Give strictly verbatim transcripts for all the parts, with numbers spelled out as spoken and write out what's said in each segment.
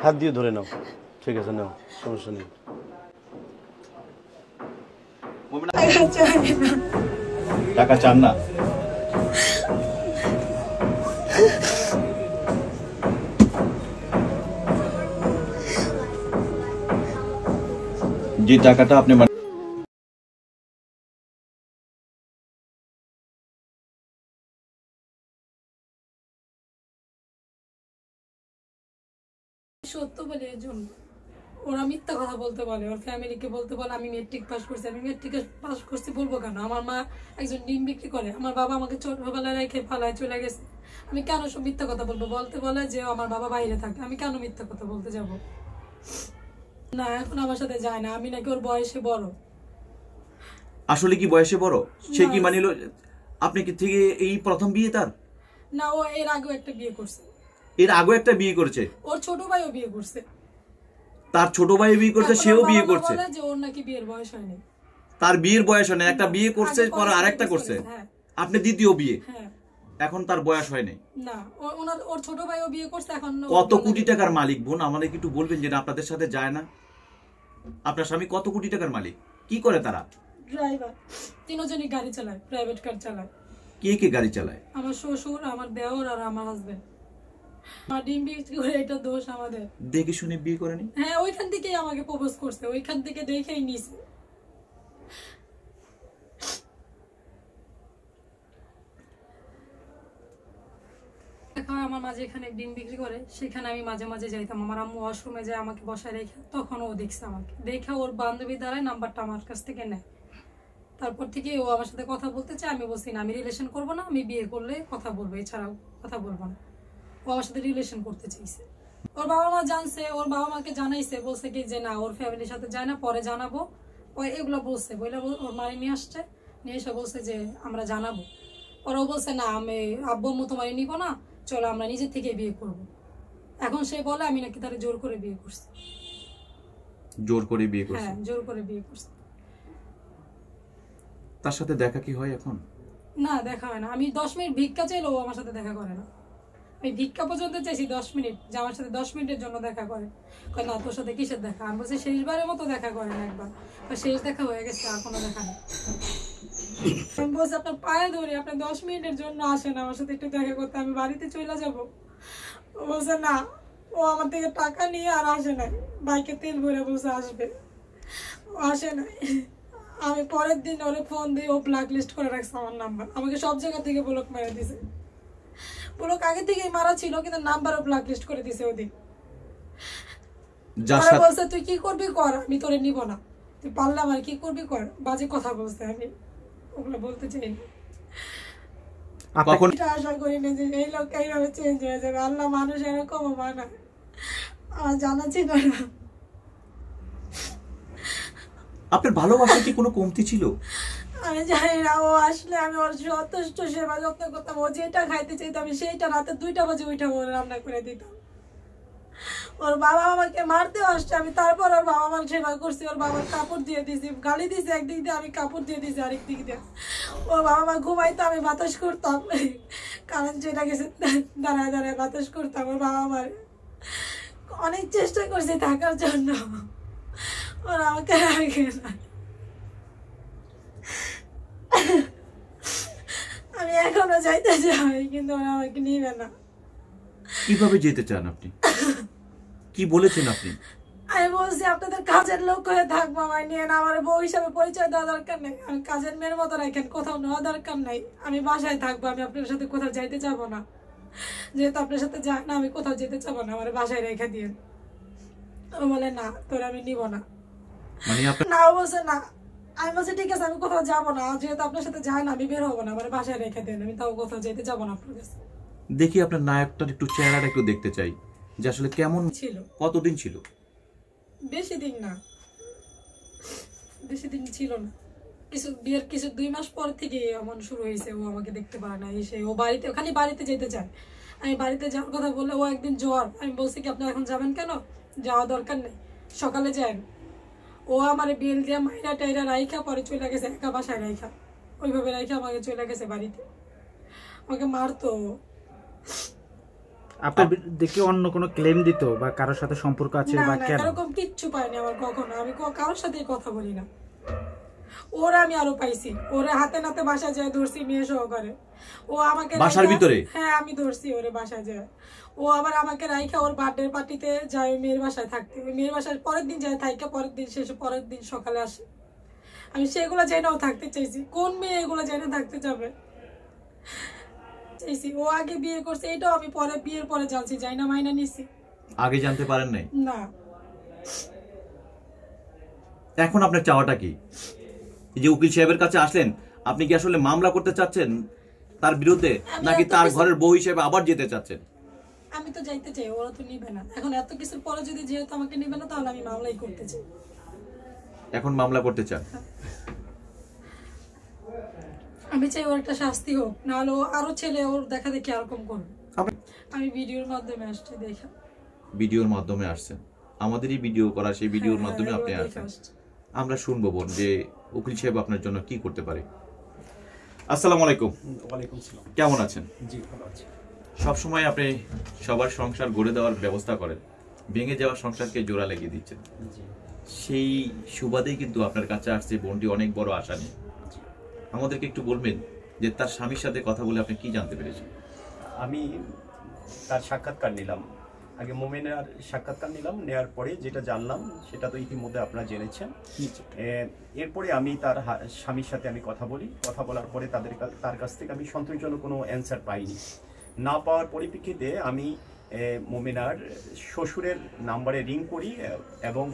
হাত দিয়ে ধরে নাও। ঠিক আছে, নাও, সমস্যা নেই। টাকা চান না? যে টাকাটা আপনি সত্য বলে এর জন্য ওরা মিথ্যা কথা বলতে বলে, ওর ফ্যামিলিকে বলতে বলে আমি মেট্রিক পাস করছি। আমি মেট্রিক পাস করছি বলবো কেন? আমার মা একজন ডিম বিক্রি করে, আমার বাবা আমাকে ছোটবেলায় রেখে ফালায় চলে গেছে। আমি কেন সব মিথ্যা কথা বলবো? বলতে বলে যে আমার বাবা বাইরে থাকে, আমি কেন মিথ্যা কথা বলতে যাব? না, এখন আমার সাথে যায় না। আমি নাকি ওর বয়সে বড়। আসলে কি বয়সে বড়? সে কি মানিল? আপনি কি থেকে এই প্রথম বিয়ে তার? না, ও এর আগেও একটা বিয়ে করছে। এর আগে একটা বিয়ে করেছে? ওর ছোট ভাইও বিয়ে করছে। তার ছোট ভাই বিয়ে করছে, সেও বিয়ে করছে। বলে যে ওর নাকি বিয়ের বয়স হয়নি। তার বিয়ের বয়স হয়নি, একটা বিয়ে করছে, পরে আরেকটা করছে। আপনি দ্বিতীয় বিয়ে। হ্যাঁ, এখন তার বয়স হয়নি। না, ওনার ওর ছোট ভাইও বিয়ে করছে। এখন কত কোটি টাকার মালিক বোন, আমাদের একটু বলবেন যে আপনাদের সাথে যায় না? আপনার স্বামী কত কোটি টাকার মালিক? কি করে তারা? ড্রাইভার। তিনজনই গাড়ি চালায়, প্রাইভেট কার চালায়। কে কে গাড়ি চালায়? আমার শ্বশুর, আমার দেওর আর আমার হাজবেন্ড। মা ডিম বিক্রি করে, এটা দোষ আমাদের। দেখে শুনে বিয়ে করেনি? হ্যাঁ, ওইখান থেকেই আমাকে প্রপোজ করছে, ওইখান থেকে দেখেই নিছে। আমার মাঝে এখানে ডিম বিক্রি করে, সেখানে আমি মাঝে মাঝে যাইতাম। আমার আম্মু ওয়াশরুমে যায় আমাকে বসায় রেখে, তখন ও দেখছে আমাকে। দেখে ওর বান্ধবী দ্বারাই নাম্বারটা আমার কাছ থেকে নেয়। তারপর থেকে ও আমার সাথে কথা বলতে চায়। আমি বলছি না, আমি রিলেশন করবো না, আমি বিয়ে করলে কথা বলবো, এছাড়াও কথা বলবো না। ও আমার সাথে রিলেশন করতে চাইছে। ওর বাবা মা জানছে, ওর বাবা মাকে জানাইছে, বলছে কি যে না, ওর ফ্যামিলির সাথে যায় না, পরে জানাবো। ও এগুলো বলছে, বইলা ওর মারি নিয়ে আসছে, নিয়ে এসে বলছে যে আমরা জানাবো। ওরাও বলছে না, আমি আব্বু আম্মু তোমারই নিব না, চলো আমরা নিজে থেকে বিয়ে করব। এখন সে বলে আমি নাকি তারা জোর করে বিয়ে করছি। জোর করে বিয়ে করছে? হ্যাঁ, জোর করে বিয়ে করছে। তার সাথে দেখা কি হয় এখন? না, দেখা হয় না। আমি দশ মিনিট ভিক্ষা চাইলেও আমার সাথে দেখা করে না। আমি ভিক্ষা পর্যন্ত চাইছি দশ মিনিট, যে আমার সাথে দশ মিনিটের জন্য দেখা করে। না, তোর সাথে কিসের দেখা? আমি বলছি শেষবারের মতো দেখা করেন একবার। শেষ দেখা হয়ে গেছে, আর কোনো দেখা নেই। আমি বলছি আপনার পায়ে ধরি, আপনি দশ মিনিটের জন্য আসেন আমার সাথে একটু দেখা করতে, আমি বাড়িতে চলে যাব। ও বলছে না, ও আমার থেকে টাকা নিয়ে আর আসে নাই, বাইকে তেল ভরে বসে আসবে, ও আসে নাই। আমি পরের দিন ওরে ফোন দিয়ে ও ব্ল্যাক লিস্ট করে রাখছে আমার নাম্বার, আমাকে সব জায়গা থেকে ব্লক মেরে দিছে। ব্লক আগে থেকেই মারা ছিল, কিন্তু নাম্বারও ব্ল্যাক লিস্ট করে দিছে ওদিন। বলছে তুই কি করবি কর, আমি তোরে নিব না, তুই পারলে আমার কি করবি কর। বাজে কথা বলছে, আমি ওগুলো বলতে চাই না। আশা করি না যে এই লোক এইভাবে চেঞ্জ হয়ে যাবে। আল্লাহ মানুষ এরকম বানায়, আমার জানা ছিল না। আপনার ভালোবাসা কি কোনো কমতি ছিল? আমি জানি না। ও আসলে আমি ওর যথেষ্ট সেবা যত্ন করতাম। ও যেটা খাইতে চাইতো আমি সেইটা রাতে দুইটা বাজে ওইটা ওর রান্না করে দিতাম। ওর বাবা আমাকে মারতে আসছে, আমি তারপর ওর বাবা মার সেবা করছি। ওর বাবার কাপড় দিয়ে দিয়েছি, গালি দিয়েছি একদিক দিয়ে, আমি কাপড় দিয়ে দিয়েছি আরেক দিক দিয়ে। ওর বাবা মা ঘুমাইতো, আমি বাতাস করতাম, কারণ যেটা গেছে দাঁড়ায় দাঁড়ায় বাতাস করতাম। ওর বাবা মার অনেক চেষ্টা করছি থাকার জন্য, ওরা আমাকে রাখে না। আমি এখনো যাইতে চাই, কিন্তু ওরা আমাকে নিবে না। কিভাবে যেতে চান আপনি? কি বলেছেন আপনি? আমি বলছি আপনাদের কাজের লোক হয়ে থাকবো, আমায় নিয়ে না, আমার বউ হিসাবে পরিচয় দেওয়া দরকার নেই, আমি কাজের মেয়ের মতো রাখেন, কোথাও নেওয়া দরকার নাই, আমি বাসায় থাকবো, আমি আপনার সাথে কোথাও যাইতে চাবো না। যেহেতু আপনার সাথে যায় না, আমি কোথাও যেতে চাবো না, আমার বাসায় রেখে দিয়ে। ও বলে না, তোর আমি নিব না। না, ও বলছে না। আমি বলছি ঠিক আছে, আমি কোথাও যাবো না, যেহেতু আপনার সাথে যায় না, আমি বের হবো না, আমার বাসায় রেখে দেন, আমি তাও কোথাও যেতে যাবো না আপনার কাছে। দেখি আপনার নায়কটার একটু চেহারাটা একটু দেখতে চাই, যে আসলে কেমন ছিল, কতদিন ছিল? বেশি দিন না, বেশি দিন ছিল না, কিছু বিয়ের কিছু দুই মাস পর থেকে এমন শুরু হয়েছে। ও আমাকে দেখতে পারে না, এসে ও বাড়িতে, খালি বাড়িতে যেতে চায়। আমি বাড়িতে যাওয়ার কথা বললে ও একদিন জ্বর, আমি বলছি কি আপনি এখন যাবেন কেন, যাওয়া দরকার নেই, সকালে যান। ও আমার বিল দিয়ে মাইরা টাইরা রাইখা পরে চলে গেছে, একা বাসায় রাইখা, ওইভাবে রাইখা আমাকে চলে গেছে বাড়িতে, আমাকে মারতো। আপনার দেখে অন্য কোনো ক্লেম দিত বা কারোর সাথে সম্পর্ক আছে না বা না কেন? এরকম কিচ্ছু পাইনি আমার কখনো, আমি ক- কারোর সাথে কথা বলি না। ওরা আমি আরো পাইছি, ওরা হাতে নাতে বাসায় যায় ধরছি মেয়ে সহকারে, ও আমাকে বাসার রাইখা- ভিতরে? হ্যাঁ আমি ধরছি ওরে বাসায় যায়, ও আবার আমাকে রাইখা ওর বার্থডে পার্টিতে যায় ওই মেয়ের বাসায় থাকতে, ওই মেয়ের বাসায় পরের দিন যায় থাইকা পরের দিন শেষে পরের দিন সকালে আসে। আমি সেগুলো জেনেও থাকতে চাইছি, কোন মেয়ে এগুলো জেনে থাকতে যাবে চাইছি। ও আগে বিয়ে করছে এটাও আমি পরে বিয়ের পরে জানছি, যাই না মাইনা নিছি। আগে জানতে পারেন নাই? না। এখন আপনার চাওয়াটা কি? এই যে উকিল সাহেবের কাছে আসলেন, আপনি কি আসলে মামলা করতে চাচ্ছেন তার বিরুদ্ধে, আমি নাকি এত তার কিছু- ঘরের বউ হিসেবে আবার যেতে চাচ্ছেন? আমি তো যাইতে চাই, ওরা তো নিবে না। এখন এত কিছুর পরে যদি যেহেতু আমাকে নিবে না, তাহলে আমি মামলাই করতে চাই। এখন মামলা করতে চান? আমি চাই ওর একটা শাস্তি হোক, নাহলে ও আরো ছেলে ওর দেখা দেখি এরকম করবে। আপনি আমি ভিডিওর মাধ্যমে আসছি দেখা। ভিডিওর মাধ্যমে আসছেন, আমাদেরই ভিডিও করা, সেই ভিডিওর হ্যাঁ, মাধ্যমে হ্যাঁ, আপনি এগুলো আসছেন। দেখে আসছি। আমরা শুনবো বোন যে উকিল সাহেব আপনার জন্য কি করতে পারে। আসসালামু আলাইকুম। ওয়ালাইকুম সালাম। কেমন আছেন? জি ভালো আছি। সবসময় আপনি সবার সংসার গড়ে দেওয়ার ব্যবস্থা করেন, ভেঙে যাওয়া সংসারকে জোড়া লাগিয়ে দিচ্ছেন। জি সেই সুবাদেই কিন্তু আপনার কাছে আসছে বোনটি অনেক বড় আশা নিয়ে। আমাদেরকে একটু বলবেন যে তার স্বামীর সাথে কথা বলে আপনি কি জানতে পেরেছেন? আমি তার সাক্ষাৎকার নিলাম, আগে মোমেনার সাক্ষাৎকার নিলাম, নেওয়ার পরে যেটা জানলাম সেটা তো ইতিমধ্যে আপনারা জেনেছেন। এ, এরপরে আমি তার হা- স্বামীর সাথে আমি কথা বলি, কথা বলার পরে তাদের কা- তার কাছ থেকে আমি সন্তোষজনক কোনো অ্যান্সার পাইনি। না পাওয়ার পরিপ্রেক্ষিতে আমি এ, মোমেনার শ্বশুরের নাম্বারে রিং করি এ, এবং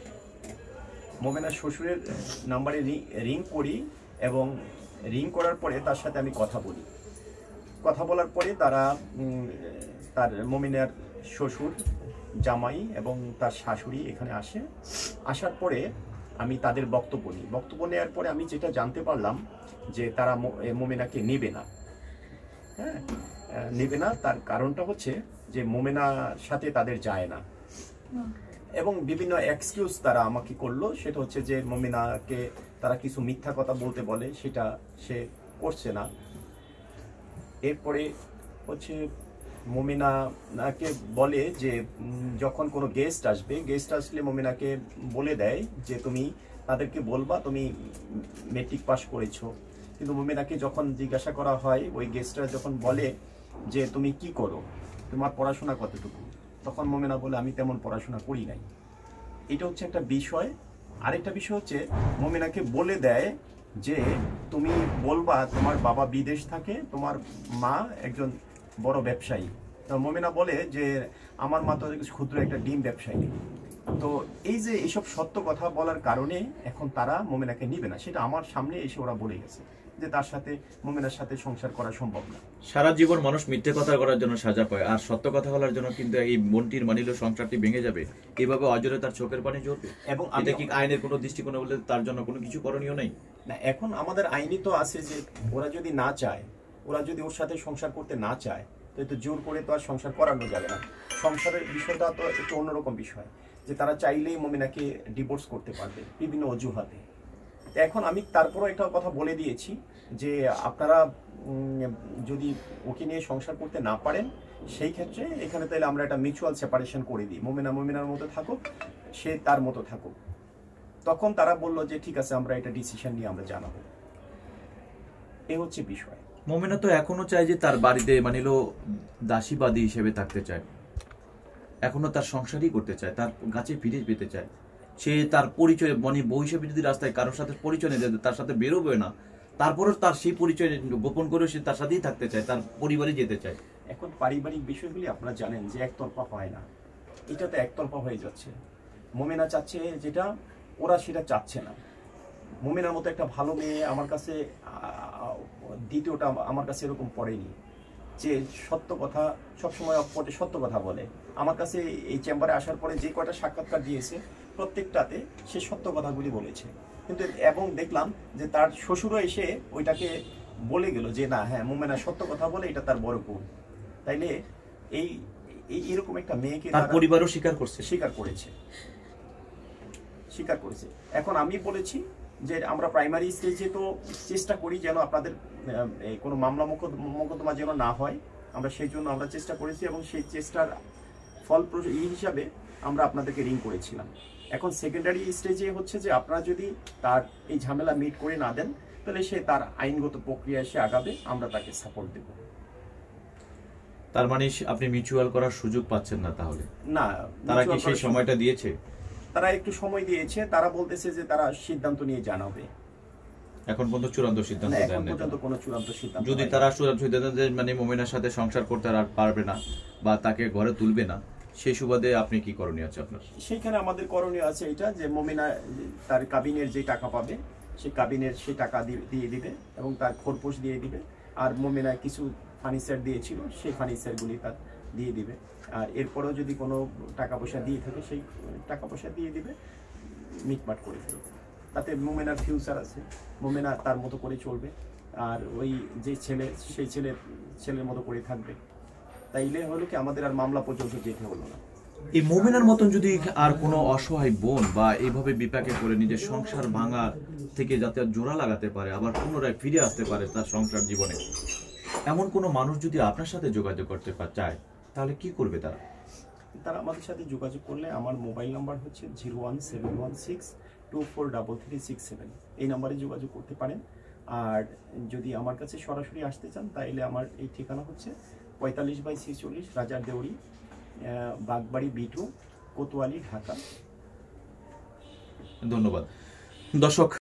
মোমেনার শ্বশুরের নাম্বারে রিং করি এবং রিং করার পরে তার সাথে আমি কথা বলি। কথা বলার পরে তারা উম, তার মোমিনার শ্বশুর, জামাই এবং তার শাশুড়ি এখানে আসে। আসার পরে আমি তাদের বক্তব্য নিই। বক্তব্য নেওয়ার পরে আমি যেটা জানতে পারলাম যে তারা মো- এ, মোমেনাকে নেবে না। হ্যাঁ, আহ, নেবে না, তার কারণটা হচ্ছে যে মোমেনার সাথে তাদের যায় না এবং বিভিন্ন এক্সকিউজ তারা আমাকে করলো। সেটা হচ্ছে যে মোমেনাকে তারা কিছু মিথ্যা কথা বলতে বলে, সেটা সে করছে না। এরপরে হচ্ছে মোমিনাকে বলে যে উম, যখন কোনো গেস্ট আসবে, গেস্ট আসলে মোমিনাকে বলে দেয় যে তুমি তাদেরকে বলবা তুমি মেট্রিক পাস করেছো। কিন্তু মোমিনাকে যখন জিজ্ঞাসা করা হয়, ওই গেস্টরা যখন বলে যে তুমি কি করো, তোমার পড়াশোনা কতটুকু, তখন মোমিনা বলে আমি তেমন পড়াশোনা করি নাই। এটা হচ্ছে একটা বিষয়। আরেকটা বিষয় হচ্ছে মোমিনাকে বলে দেয় যে তুমি বলবা তোমার বাবা বিদেশ থাকে, তোমার মা একজন বড় ব্যবসায়ী। তো মোমিনা বলে যে আমার মা তো ক্ষুদ্র একটা ডিম ব্যবসায়ী। তো এই যে এইসব সত্য কথা বলার কারণে এখন তারা মোমিনাকে নিবে না, সেটা আমার সামনে এসে ওরা বলে গেছে যে তার সাথে মোমিনার সাথে সংসার করা সম্ভব না। সারা জীবন মানুষ মিথ্যে কথা করার জন্য সাজা পায়, আর সত্য কথা বলার জন্য কিন্তু এই বোনটির মানিল সংসারটি ভেঙে যাবে, এইভাবে অজরে তার চোখের পানি ঝরবে। এবং এটা আমি কি আইনের কোনো দৃষ্টিকোণে বলে তার জন্য কোনো কিছু করণীয় নেই? না, এখন আমাদের আইনি তো আছে যে ওরা যদি না চায়, ওরা যদি ওর সাথে সংসার করতে না চায়, তো এটা জোর করে তো আর সংসার করানো যাবে না। সংসারের বিষয়টা তো একটু অন্যরকম বিষয়, যে তারা চাইলেই মোমিনাকে ডিভোর্স করতে পারবে বিভিন্ন অজুহাতে। তো এখন আমি তারপরও একটা কথা বলে দিয়েছি যে আপনারা উম, যদি ওকে নিয়ে সংসার করতে না পারেন, সেই ক্ষেত্রে এখানে তাহলে আমরা একটা মিউচুয়াল সেপারেশন করে দিই, মোমিনা মোমিনার মতো থাকুক, সে তার মতো থাকুক। তখন তারা বললো যে ঠিক আছে, আমরা এটা ডিসিশন নিয়ে আমরা জানাবো। এ হচ্ছে বিষয়। মোমেনা তো এখনো চায় যে তার বাড়িতে মানিল দাসীবাদী হিসেবে থাকতে চায়, এখনো তার সংসারই করতে চায়, তার গাছে ফিরে পেতে চায়। সে তার পরিচয় মানে বউ হিসেবে যদি রাস্তায় কারোর সাথে পরিচয় নিয়ে তার সাথে বেরোবে না, তারপরেও তার সেই পরিচয় গোপন করে সে তার সাথেই থাকতে চায়, তার পরিবারে যেতে চায়। এখন পারিবারিক বিষয়গুলি আপনারা জানেন যে একতরফা হয় না, এটা তো একতরফা হয়ে যাচ্ছে। মোমেনা চাচ্ছে যেটা, ওরা সেটা চাচ্ছে না। মোমেনার মতো একটা ভালো মেয়ে আমার কাছে আহ, দ্বিতীয়টা আমার কাছে এরকম পড়েনি যে সত্য কথা সবসময় অকপটে সত্য কথা বলে। আমার কাছে এই চেম্বারে আসার পরে যে কয়টা সাক্ষাৎকার দিয়েছে প্রত্যেকটাতে সে সত্য কথাগুলি বলেছে। কিন্তু এবং দেখলাম যে তার শ্বশুরও এসে ওইটাকে বলে গেল যে না, হ্যাঁ মোমেনা সত্য কথা বলে, এটা তার বড় গুণ। তাইলে এই এই এরকম একটা মেয়েকে তার তারা পরিবারও স্বীকার করছে। স্বীকার করেছে স্বীকার করেছে এখন আমি বলেছি যে আমরা প্রাইমারি স্টেজে তো চেষ্টা করি যেন আপনাদের আহ, এই কোনো মামলা মোকদ্দমা যেন না হয়, আমরা সেই জন্য আমরা চেষ্টা করেছি এবং সেই চেষ্টার ফল এই হিসাবে আমরা আপনাদেরকে রিং করেছিলাম। এখন সেকেন্ডারি স্টেজে হচ্ছে যে আপনারা যদি তার এই ঝামেলা মিট করে না দেন তাহলে সে তার আইনগত প্রক্রিয়া এসে আগাবে, আমরা তাকে সাপোর্ট দেব। তার মানে আপনি মিউচুয়াল করার সুযোগ পাচ্ছেন না তাহলে? না, তারা কি সেই সময়টা দিয়েছে? তারা একটু সময় দিয়েছে, তারা বলতেছে যে তারা সিদ্ধান্ত নিয়ে জানাবে। এখন পর্যন্ত চূড়ান্ত সিদ্ধান্ত দেন এখন পর্যন্ত কোনো চূড়ান্ত সিদ্ধান্ত যদি তারা চূড়ান্ত সিদ্ধান্ত দেন মানে মোমেনার সাথে সংসার করতে আর পারবে না বা তাকে ঘরে তুলবে না, সেই সুবাদে আপনি কি করণীয় আছে আপনার? সেইখানে আমাদের করণীয় আছে এটা যে মোমেনা তার কাবিনের যে টাকা পাবে সেই কাবিনের সেই টাকা দিয়ে দিবে এবং তার খোরপোশ দিয়ে দিবে, আর মোমেনা কিছু ফার্নিচার দিয়েছিল সেই ফার্নিচারগুলি তার দিয়ে দিবে, আর এরপরেও যদি কোনো টাকা পয়সা দিয়ে থাকে সেই টাকা পয়সা দিয়ে দিবে, মিটমাট করে ফেলবে। তাতে মোমেনার ফিউচার আছে, মোমেনা তার মতো করে চলবে, আর ওই যে ছেলে সেই ছেলে ছেলের মতো করে থাকবে। তাইলে হলো কি আমাদের আর মামলা পর্যন্ত যেতে হলো না। এই মোমেনার মতন যদি আর কোনো অসহায় বোন বা এইভাবে বিপাকে করে নিজের সংসার ভাঙা থেকে যাতে জোড়া লাগাতে পারে, আবার পুনরায় ফিরে আসতে পারে তার সংসার জীবনে, এমন কোনো মানুষ যদি আপনার সাথে যোগাযোগ করতে চায় তাহলে কি করবে তারা? তারা আমাদের সাথে যোগাযোগ করলে আমার মোবাইল নাম্বার হচ্ছে zero one seven one six two four double three six seven, এই নাম্বারে যোগাযোগ করতে পারেন। আর যদি আমার কাছে সরাসরি আসতে চান তাইলে আমার এই ঠিকানা হচ্ছে পঁয়তাল্লিশ বাই ছেচল্লিশ রাজার দেউরি, বাগবাড়ি বিটু, কোতোয়ালি, ঢাকা। ধন্যবাদ দর্শক।